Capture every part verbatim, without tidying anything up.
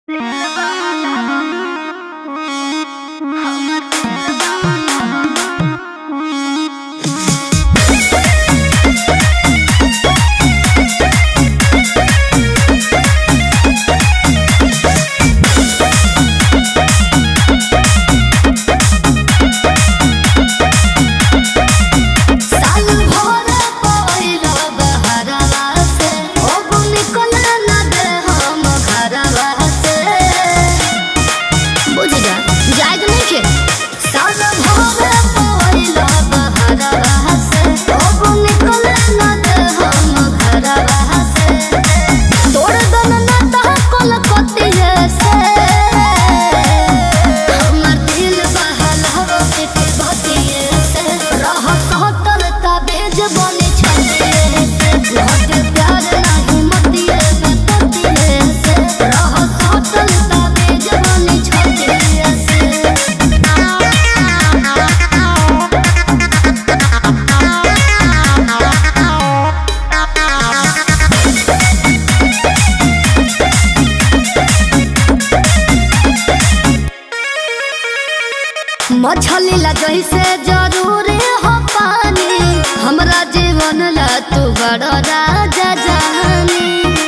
मछली ला जैसे जरूरी हो पानी, हमरा जीवन ला तू बड़ा राजा जानी।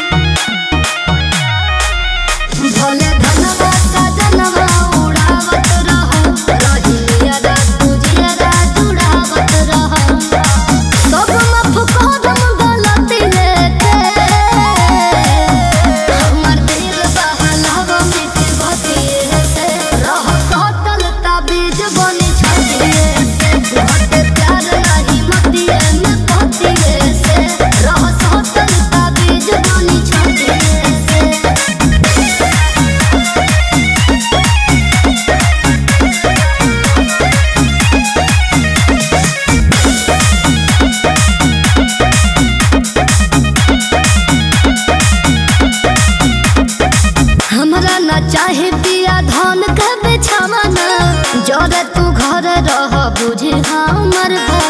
भोले धनवा सजनवा उड़ावत रहो, रहिया रात तुझिया जुड़ावत रहो। सब माफ करम गलती लेके, हमर दिल बहलावा मिट भतिए से। रह सटल ताबीज बनी छतिए से, घट प्यार नहीं मतिए में पतिए से। रह सटल ताबीज बनी छतिए से। हमरा न चाहे पिया धन के बिछावना, जरे तू घर रह बुझे हमर।